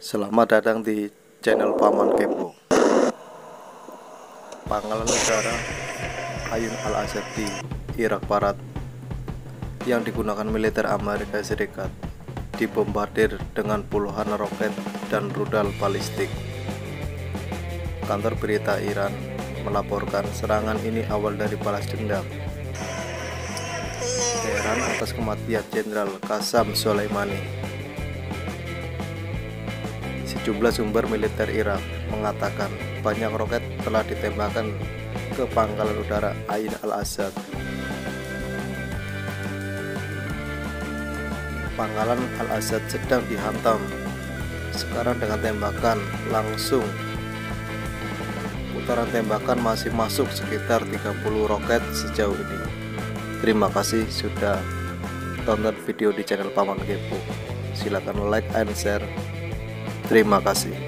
Selamat datang di channel Paman Kepo. Pangkalan udara Ain al-Asad di Irak Barat yang digunakan militer Amerika Serikat dibombardir dengan puluhan roket dan rudal balistik. Kantor berita Iran melaporkan serangan ini awal dari balas dendam Teheran atas kematian Jenderal Qasem Soleimani. Sejumlah sumber militer Irak mengatakan banyak roket telah ditembakkan ke pangkalan udara Ain al-Asad. Pangkalan al-Asad sedang dihantam sekarang dengan tembakan langsung. Putaran tembakan masih masuk sekitar 30 roket sejauh ini. Terima kasih sudah tonton video di channel Paman Kepo. Silakan like and share. Terima kasih.